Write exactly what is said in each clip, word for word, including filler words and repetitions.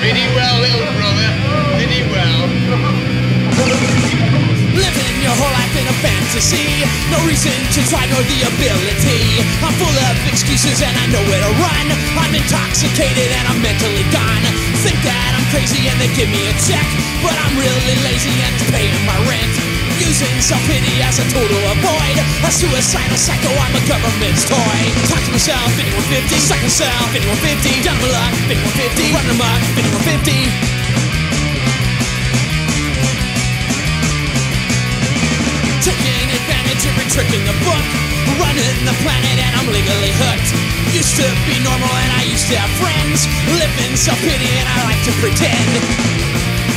Biddy well, little brother. Biddy well. Living your whole life in a fantasy, no reason to try nor the ability. I'm full of excuses and I know where to run. I'm intoxicated and I'm mentally gone. Think that I'm crazy and they give me a check, but I'm really lazy and it's paying my rent. Using self-pity as a tool to avoid a suicidal psycho, I'm a government's toy. Talk to myself, fifty-one fifty. Suck myself, fifty-one fifty. Down my luck, fifty-one fifty. Running amok, fifty-one fifty. Taking advantage, every trick in the book. Running the planet and I'm legally hooked. Used to be normal and I used to have friends. Living self-pity and I like to pretend.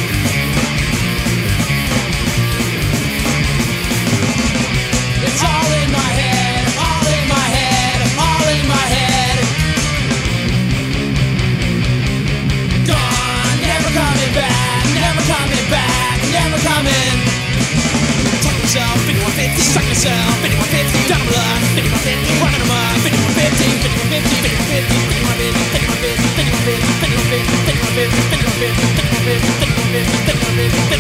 It's all in my head, all in my head, all in my head. Gone, never coming back, never coming back, never coming. Talk myself, fifty-one fifty. Suck myself, fifty-one fifty. Down the luck, fifty-one fifty. Running amok, fifty-one fifty. fifty-one fifty, fifty-one fifty, fifty-one fifty, fifty-one fifty, fifty-one fifty, fifty-one fifty, fifty-one fifty, fifty-one fifty, fifty-one fifty, fifty-one fifty, fifty-one fifty, fifty-one fifty.